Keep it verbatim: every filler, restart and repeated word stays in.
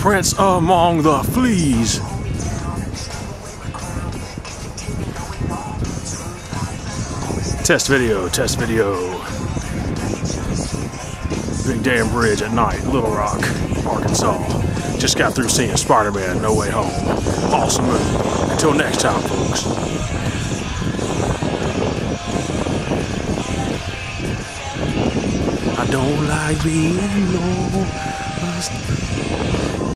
Prince among the fleas. Test video, test video. Big Dam Bridge at night, Little Rock, Arkansas. Just got through seeing Spider-Man No Way Home. Awesome movie. Until next time, folks. I don't like being lost.